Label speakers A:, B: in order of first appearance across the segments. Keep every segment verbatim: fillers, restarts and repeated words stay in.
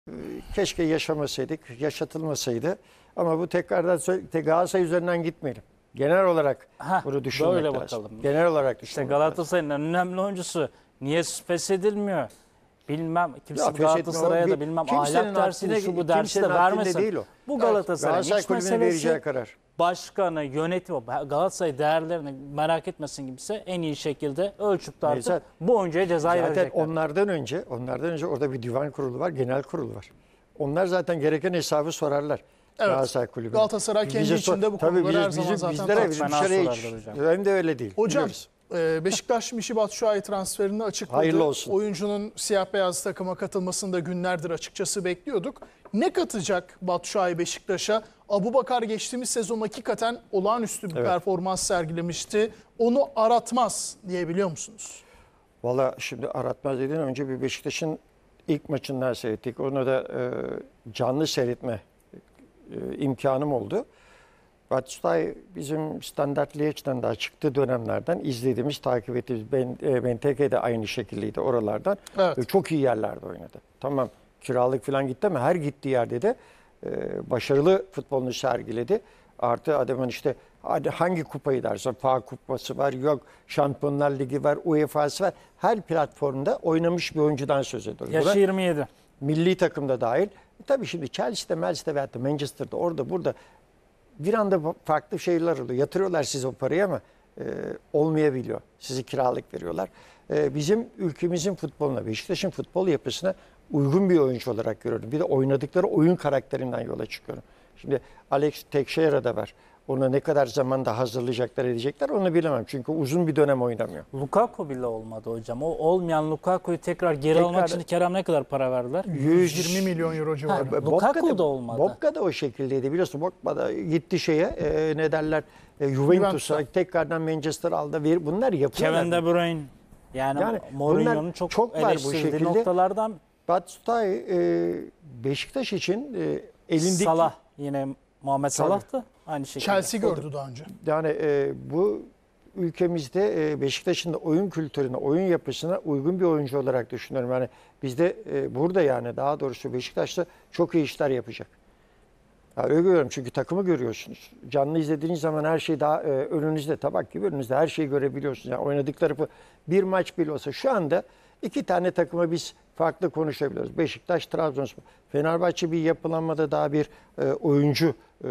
A: Keşke yaşamasaydık, yaşatılmasaydı. Ama bu tekrardan tek Galatasaray üzerinden gitmeyelim. Genel olarak
B: Heh,
A: bunu düşünmek
B: böyle
A: lazım.
B: bakalım.
A: Genel olarak
B: İşte
A: düşünmek
B: Galatasaray'ın en önemli oyuncusu niye feshedilmiyor? Bilmem kimse
A: Ya,
B: Galatasaray'a
A: bir-
B: da bilmem
A: kimsenin
B: ahlak dersi
A: haddine-
B: şu bu dersi de
A: kimsenin haddinde
B: vermesin.
A: değil o.
B: Bu
A: Evet,
B: Galatasaray'ın
A: Galatasaray
B: iç
A: kulübünün vereceği
B: meselesi.
A: karar.
B: Başkanı, yönetimi, Galatasaray değerlerini merak etmesin kimse en iyi şekilde ölçüp tartıp
A: Zaten-
B: bu oyuncuya cezayı
A: Zaten
B: verecekler.
A: onlardan önce, onlardan önce orada bir divan kurulu var, genel kurulu var. Onlar zaten gereken hesabı sorarlar.
C: Evet.
A: Galatasaray kulübüne.
C: Galatasaray kendi
A: Bize
C: içinde bu
A: tabii
C: konuları
A: biz-
C: her zaman
A: bizim-
C: zaten
A: bizlere
C: tartışıyor.
B: Fena
A: dışarıya hiç.
B: sorarlar hocam.
A: Hem de öyle değil.
C: Hocam
A: biliyoruz.
C: e, Beşiktaş Mişi Batshuayi transferini açıkladı.
A: Hayırlı olsun.
C: Oyuncunun siyah beyaz takıma katılmasını da günlerdir açıkçası bekliyorduk. Ne katacak Batshuayi Beşiktaş'a? Abubakar geçtiğimiz sezon hakikaten olağanüstü bir
A: Evet.
C: performans sergilemişti. Onu aratmaz diyebiliyor musunuz?
A: Valla şimdi aratmaz dediğin önce bir Beşiktaş'ın ilk maçından seyrettik. Onu da e, canlı seyretme e, imkanım oldu. Batshuayi bizim standart Liège'den daha çıktığı dönemlerden izlediğimiz, takip ettiğimiz ben, e, Benteke de aynı şekildeydi oralardan.
C: Evet.
A: E, çok iyi yerlerde oynadı. Tamam kiralık falan gitti ama her gittiği yerde de e, başarılı futbolunu sergiledi. Artı adamın işte hadi hangi kupayı dersen F A kupası var, yok Şampiyonlar Ligi var, U E F A'sı var. Her platformda oynamış bir oyuncudan söz ediyoruz.
B: Yaşı
A: Buna
B: yirmi yedi.
A: milli takımda dahil. E, tabii şimdi Chelsea'de, Chelsea'de veyahut da Manchester'da orada burada bir anda farklı şeyler oluyor. Yatırıyorlar size o parayı ama e, olmayabiliyor. Sizi kiralık veriyorlar. E, bizim ülkemizin futboluna, Beşiktaş'ın futbol yapısına uygun bir oyuncu olarak görüyorum. Bir de oynadıkları oyun karakterinden yola çıkıyorum. Şimdi Alex Teixeira da var. Ona ne kadar zamanda hazırlayacaklar, edecekler onu bilemem. Çünkü uzun bir dönem oynamıyor.
B: Lukaku bile olmadı hocam. O olmayan Lukaku'yu tekrar geri
A: Tekrar-
B: almak için Kerem ne kadar para verdiler?
C: yüz yirmi milyon euro civarında.
B: Ha, Lukaku da olmadı.
A: Bokka da o şekildeydi. Biliyorsun Bokka da gitti şeye e, ne derler e, Juventus'a
C: Juventus'a.
A: tekrardan Manchester aldı. Ver- Bunlar yapıyorlar.
B: Kevin De Bruyne. Yani,
A: Yani
B: Mourinho'nun
A: bunlar
B: çok,
A: çok var bu
B: eleştirdiği
A: şekilde.
B: noktalardan
A: Batshuayi e, Beşiktaş için e, elindeki
B: Salah yine Muhammed Salah da aynı şekilde.
C: Chelsea gördü daha önce.
A: yani e, bu ülkemizde e, Beşiktaş'ın da oyun kültürüne, oyun yapısına uygun bir oyuncu olarak düşünüyorum. Yani bizde e, burada yani daha doğrusu Beşiktaş'ta çok iyi işler yapacak. Ya öyle görüyorum çünkü takımı görüyorsunuz. Canlı izlediğiniz zaman her şey daha e, önünüzde, tabak gibi önünüzde her şeyi görebiliyorsunuz. Yani oynadıkları bu- bir maç bile olsa şu anda iki tane takıma biz farklı konuşabiliyoruz. Beşiktaş, Trabzonspor. Fenerbahçe bir yapılanmada daha bir e, oyuncu e,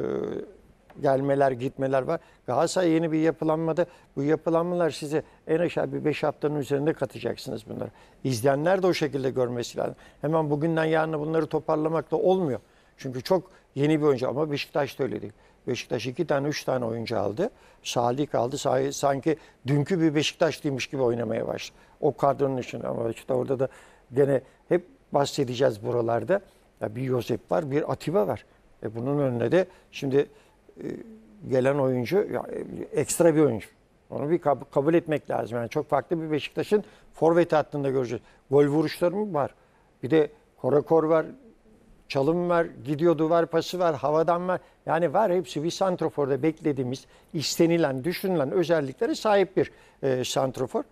A: gelmeler, gitmeler var. Galatasaray yeni bir yapılanmada bu yapılanmalar size en aşağı bir beş haftanın üzerinde katacaksınız bunları. İzleyenler de o şekilde görmesi lazım. Hemen bugünden yarına bunları toparlamak da olmuyor. Çünkü çok yeni bir oyuncu ama Beşiktaş da öyle değil. Beşiktaş iki tane, üç tane oyuncu aldı. Salih aldı. Sahi- Sanki dünkü bir Beşiktaşlıymış gibi oynamaya başladı. O kadronun içinde ama işte orada da gene hep bahsedeceğiz buralarda. Ya bir Josep var, bir Atiba var. E bunun önüne de şimdi e, gelen oyuncu ya, e, ekstra bir oyuncu. Onu bir kab- kabul etmek lazım. Yani çok farklı bir Beşiktaş'ın forvet hattında göreceğiz. Gol vuruşları mı var? Bir de korakor var. Çalım var, gidiyor duvar pası var, havadan var. Yani var hepsi bir santroforda beklediğimiz, istenilen, düşünülen özelliklere sahip bir e, santrofor.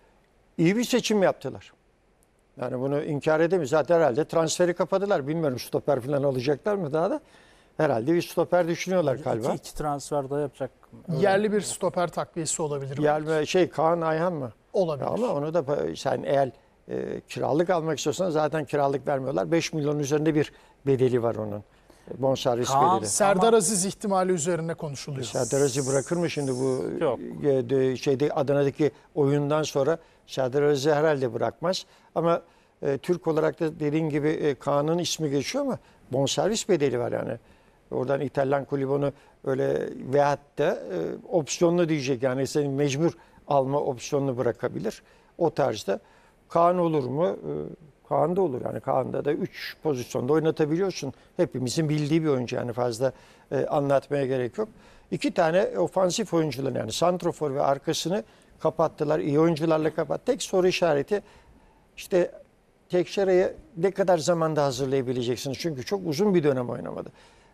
A: İyi bir seçim yaptılar. Yani bunu inkar edemeyiz. Zaten herhalde transferi kapadılar. Bilmiyorum stoper falan alacaklar mı daha da. Herhalde bir stoper düşünüyorlar galiba.
B: İki, iki transfer daha yapacak. Öyle.
C: Yerli bir stoper takviyesi olabilir.
A: Yani şey Kaan Ayhan mı?
C: Olabilir.
A: Ama onu da sen eğer e, kiralık almak istiyorsan zaten kiralık vermiyorlar. beş milyon üzerinde bir bedeli var onun. Bonservis
B: Kaan-
A: bedeli.
C: Serdar
B: Ama-
C: Aziz ihtimali üzerine konuşuluyor.
A: Serdar Aziz'i bırakır mı şimdi bu
B: Yok.
A: e, de- şeyde Adana'daki oyundan sonra Serdar Aziz'i herhalde bırakmaz. Ama e, Türk olarak da dediğin gibi e, Kaan'ın ismi geçiyor ama bonservis bedeli var yani. Oradan İtalyan kulübü onu öyle veyahut da e, opsiyonlu diyecek yani senin mecbur alma opsiyonunu bırakabilir. O tarzda Kaan olur mu? E, Kaan da olur yani Kaan'da da üç pozisyonda oynatabiliyorsun. Hepimizin bildiği bir oyuncu yani fazla e, anlatmaya gerek yok. İki tane ofansif oyuncular yani santrofor ve arkasını kapattılar. İyi oyuncularla kapat. Tek soru işareti işte Teixeira'yı ne kadar zamanda hazırlayabileceksiniz? Çünkü çok uzun bir dönem oynamadı.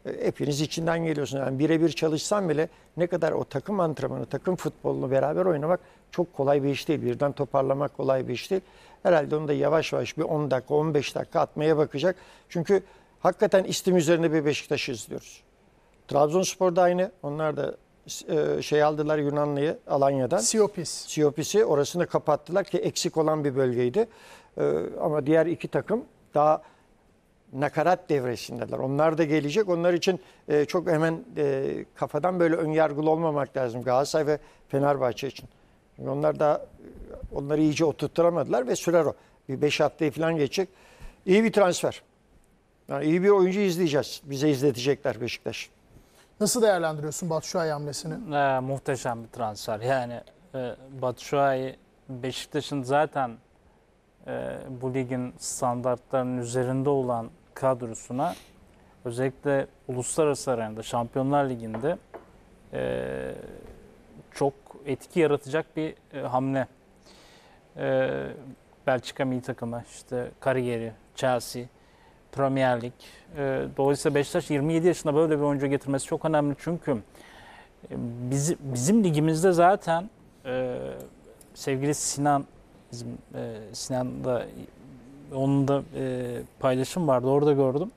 A: E, hepiniz içinden geliyorsunuz. Yani birebir çalışsan bile ne kadar o takım antrenmanı, takım futbolunu beraber oynamak çok kolay bir iş değil. Birden toparlamak kolay bir iş değil. Herhalde onu da yavaş yavaş bir on dakika, on beş dakika atmaya bakacak. Çünkü hakikaten istim üzerine bir Beşiktaş'ı izliyoruz. Trabzonspor da aynı. Onlar da e, şey aldılar Yunanlı'yı Alanya'dan.
C: Siopis.
A: Siyopis'i orasını kapattılar ki eksik olan bir bölgeydi. E, ama diğer iki takım daha nakarat devresindeler. Onlar da gelecek. Onlar için e, çok hemen e, kafadan böyle önyargılı olmamak lazım Galatasaray ve Fenerbahçe için. Çünkü onlar da onları iyice oturtturamadılar ve sürer o. Bir beş haftayı falan geçecek. İyi bir transfer. Yani iyi bir oyuncu izleyeceğiz. Bize izletecekler Beşiktaş.
C: Nasıl değerlendiriyorsun Batshuayi hamlesini?
B: Ee, muhteşem bir transfer. Yani e, Batshuayi Beşiktaş'ın zaten e, bu ligin standartlarının üzerinde olan kadrosuna özellikle uluslararası arenada Şampiyonlar Ligi'nde e, çok etki yaratacak bir e, hamle. E, Belçika milli takımı, işte kariyeri, Chelsea, Premier Lig. E, dolayısıyla Beşiktaş yirmi yedi yaşında böyle bir oyuncu getirmesi çok önemli çünkü e, bizim, bizim ligimizde zaten e, sevgili Sinan, bizim e, Sinan'da onun da e, paylaşım vardı, orada gördüm.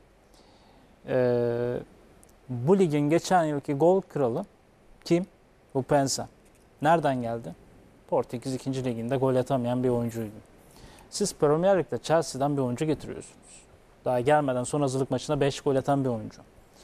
B: E, bu ligin geçen yılki gol kralı kim? Upensa. Nereden geldi? Portekiz ikinci liginde gol atamayan bir oyuncuydu. Siz Premier Lig'de Chelsea'den bir oyuncu getiriyorsunuz. Daha gelmeden son hazırlık maçında beş gol atan bir oyuncu.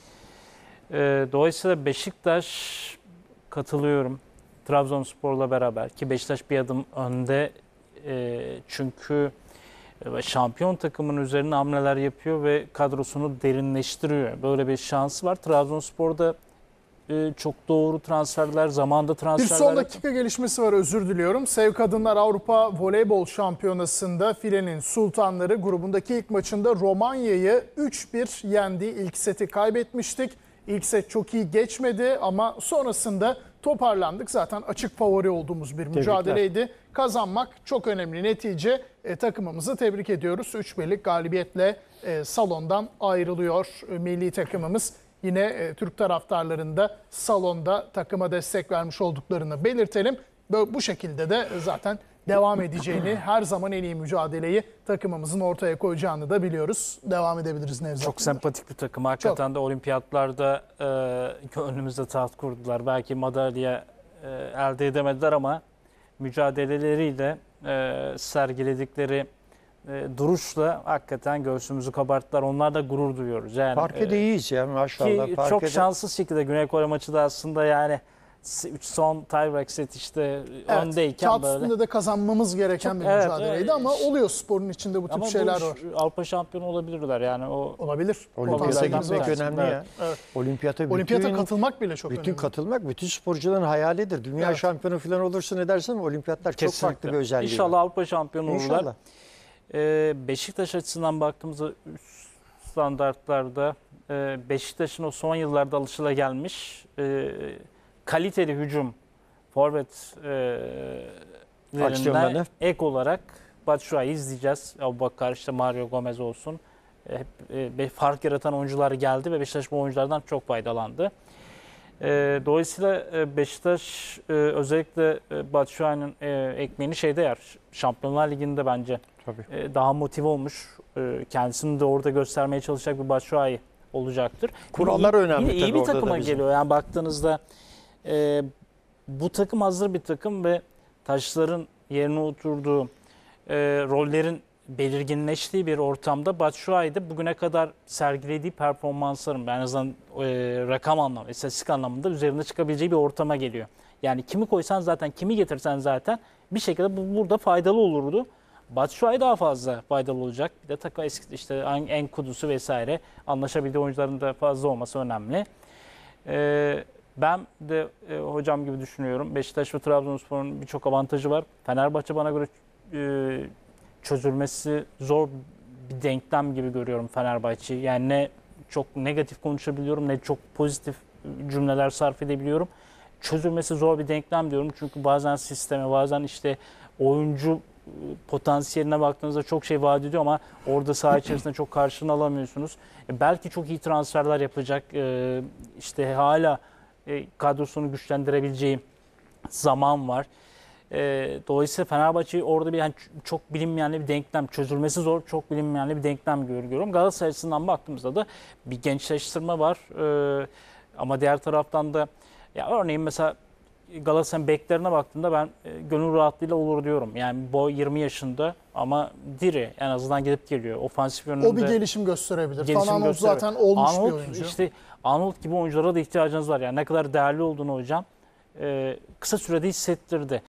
B: E, dolayısıyla Beşiktaş, katılıyorum, Trabzonspor'la beraber ki Beşiktaş bir adım önde e, çünkü şampiyon takımın üzerine hamleler yapıyor ve kadrosunu derinleştiriyor. Böyle bir şansı var. Trabzonspor'da e, çok doğru transferler, zamanda
C: Bir
B: transferler.
C: son dakika gelişmesi var, özür diliyorum. Sev Kadınlar Avrupa Voleybol Şampiyonası'nda filenin sultanları grubundaki ilk maçında Romanya'yı üç bir yendi. İlk seti kaybetmiştik. İlk set çok iyi geçmedi ama sonrasında toparlandık. Zaten açık favori olduğumuz bir mücadeleydi. Kazanmak çok önemli netice. E, takımımızı tebrik ediyoruz. üç birlik galibiyetle e, salondan ayrılıyor e, milli takımımız. Yine e, Türk taraftarlarında salonda takıma destek vermiş olduklarını belirtelim. Böyle, bu şekilde de zaten devam edeceğini, her zaman en iyi mücadeleyi takımımızın ortaya koyacağını da biliyoruz. Devam edebiliriz Nevzat.
B: Çok sempatik bir takım. Hakikaten çok. De olimpiyatlarda e, gönlümüzde taht kurdular. Belki madalya e, elde edemediler ama mücadeleleriyle e, sergiledikleri e, duruşla hakikaten göğsümüzü kabarttılar. Onlar da gurur duyuyoruz. Yani,
A: Parkede
B: e,
A: iyiyiz ya maşallah.
B: Ki
A: Parkede...
B: çok şanssız şekilde Güney Kore maçı da aslında yani üç son tiebreak set işte
C: evet,
B: öndeyken
C: kağıt
B: böyle.
C: üstünde de kazanmamız gereken
B: çok,
C: bir
B: evet,
C: mücadeleydi
B: evet.
C: Ama oluyor sporun içinde bu tip
B: ama
C: şeyler
B: bu,
C: var.
B: Avrupa şampiyonu olabilirler yani o.
C: Olabilir.
A: Olimpiyata gitmek
B: evet.
A: önemli
B: Evet.
A: ya.
C: Evet.
A: Olimpiyata,
C: Olimpiyata
A: bütün,
C: katılmak bile çok
A: bütün
C: önemli.
A: katılmak bütün sporcuların hayalidir. Dünya
C: Evet.
A: şampiyonu falan olursun edersen olimpiyatlar çok
B: Kesinlikle.
A: farklı bir özelliği
B: İnşallah
A: var.
B: Avrupa şampiyonu olurlar.
A: İnşallah.
B: Ee, Beşiktaş açısından baktığımızda üst standartlarda e, Beşiktaş'ın o son yıllarda alışılagelmiş e, kaliteli hücum forvetlerinden
A: Aksiyonlarını.
B: ek olarak Batshuayi izleyeceğiz. Abubakar, işte Mario Gomez olsun. Hep e, fark yaratan oyuncular geldi ve Beşiktaş bu oyunculardan çok faydalandı. E, dolayısıyla e, Beşiktaş e, özellikle e, Batshuayi'nin e, ekmeğini şeyde yer. Şampiyonlar Ligi'nde bence
A: Tabii.
B: e, daha motive olmuş. E, kendisini de orada göstermeye çalışacak bir Batshuayi olacaktır.
A: Kurallar
B: iyi,
A: önemli
B: yine
A: tabii
B: iyi bir
A: orada da
B: takıma
A: bizim.
B: geliyor. Yani baktığınızda e, bu takım hazır bir takım ve taşların yerine oturduğu, e, rollerin belirginleştiği bir ortamda Batshuayi'de bugüne kadar sergilediği performansların en azından e, rakam anlamında, istatistik anlamında üzerinde çıkabileceği bir ortama geliyor. Yani kimi koysan zaten, kimi getirsen zaten bir şekilde bu burada faydalı olurdu. Batshuayi daha fazla faydalı olacak. Bir de takım eski işte en, en kudusu vesaire anlaşabildiği oyuncuların da fazla olması önemli. E, ben de e, hocam gibi düşünüyorum. Beşiktaş ve Trabzonspor'un birçok avantajı var. Fenerbahçe bana göre e, çözülmesi zor bir denklem gibi görüyorum Fenerbahçe'yi. Yani ne çok negatif konuşabiliyorum ne çok pozitif cümleler sarf edebiliyorum. Çözülmesi zor bir denklem diyorum. Çünkü bazen sisteme, bazen işte oyuncu potansiyeline baktığınızda çok şey vaat ediyor ama orada saha içerisinde çok karşılığını alamıyorsunuz. E, belki çok iyi transferler yapacak. E, işte hala e, kadrosunu güçlendirebileceği zaman var. E, dolayısıyla Fenerbahçe'yi orada bir yani çok bilinmeyenli bir denklem, çözülmesi zor, çok bilinmeyenli bir denklem görüyorum. Galatasaray açısından baktığımızda da bir gençleştirme var. E, ama diğer taraftan da ya örneğin mesela Galatasaray'ın beklerine baktığımda ben e, gönül rahatlığıyla olur diyorum. Yani boy yirmi yaşında ama diri, en azından gidip geliyor. Ofansif yönünde
C: O bir gelişim gösterebilir.
B: gelişim
C: Van Aanholt
B: gösteriyor.
C: zaten olmuş
B: Arnold,
C: bir oyuncu.
B: işte Arnold gibi oyunculara da ihtiyacınız var. Yani ne kadar değerli olduğunu hocam e, kısa sürede hissettirdi.